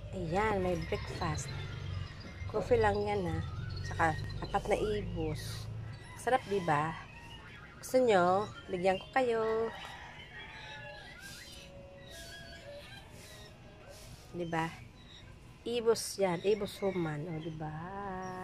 Ayan, may breakfast. Coffee lang yan ha. Saka, 4 na ibos. Sarap diba? Gusto nyo? Bigyan ko kayo. Diba? Ibos yan. Ibos human. O diba?